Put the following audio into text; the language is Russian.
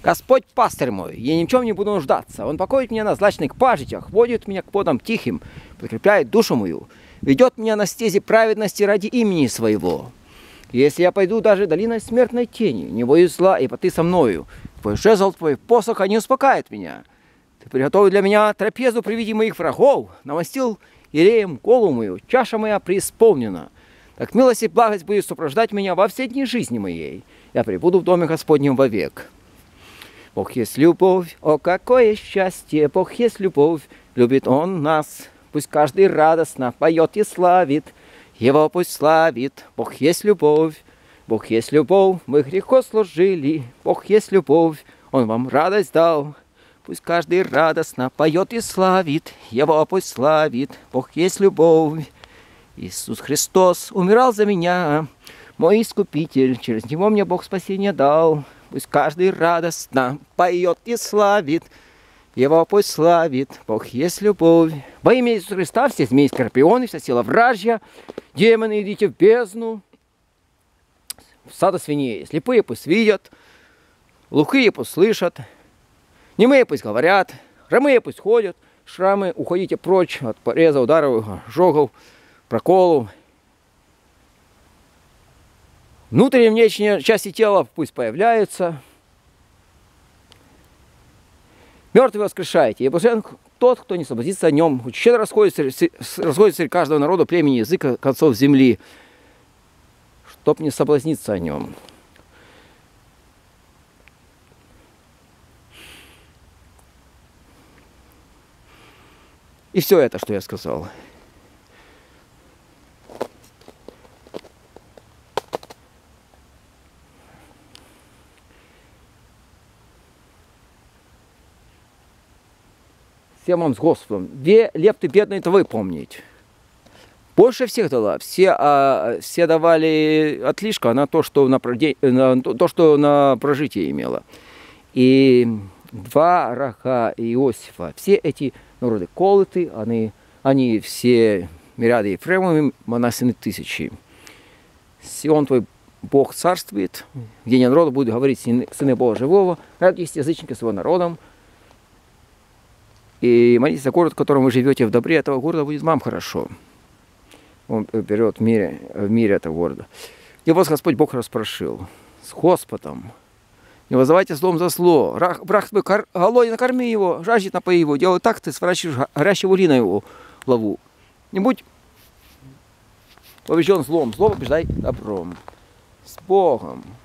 Господь пастырь мой, я ни в чем не буду нуждаться. Он покоит меня на злачных пажитях, водит меня к водам тихим, подкрепляет душу мою, ведет меня на стези праведности ради имени своего. Если я пойду даже долиной смертной тени, не боюсь зла, ибо ты со мною. Твой жезл, твой посох, они успокаивают меня. Ты приготовил для меня трапезу при виде моих врагов, намастил елеем голову мою, чаша моя преисполнена. Так милость и благость будет сопровождать меня во все дни жизни моей. Я пребуду в доме Господнем вовек. Бог есть любовь, о какое счастье! Бог есть любовь, любит Он нас. Пусть каждый радостно поет и славит, Его пусть славит. Бог есть любовь, Бог есть любовь, мы грехо служили. Бог есть любовь, Он вам радость дал. Пусть каждый радостно поет и славит, Его пусть славит. Бог есть любовь. Иисус Христос умирал за меня, мой искупитель, через Него мне Бог спасение дал. Пусть каждый радостно поет и славит, Его пусть славит. Бог есть любовь. Во имя Иисуса Христа все змеи, скорпионы, вся сила вражья, демоны, идите в бездну. В стадо свиней слепые пусть видят, глухие пусть слышат, немые пусть говорят, хромые пусть ходят, шрамы уходите прочь от пореза, ударов, ожогов, проколов. Внутренние внешние части тела пусть появляются. Мертвый воскрешайте, и блажен тот, кто не соблазнится о нем. Щедро расходится среди каждого народа, племени, языка, концов земли, чтоб не соблазниться о нем. И все это, что я сказал. Всем вам с Господом. Две лепты бедные-то вы помните. Больше всех дала. Все давали отлишка на то, что на прожитие имела. И два раха Иосифа. Все эти народы колоты, они все мириады Ефремовым, монасины тысячи. Сион твой Бог царствует, где не народу будут говорить сыны Бога живого, радуйтесь язычники с его народом. И молитесь за город, в котором вы живете, в добре этого города будет вам хорошо. Он берет в мире этого города. И вас Господь Бог распрошил. С Господом. Не вызывайте злом за зло. Враг твой голоден, накорми его, жаждет, напои его. Делай так, ты сворачиваешь горящего угли на его лаву. Не будь побежден злом, зло побеждай добром. С Богом.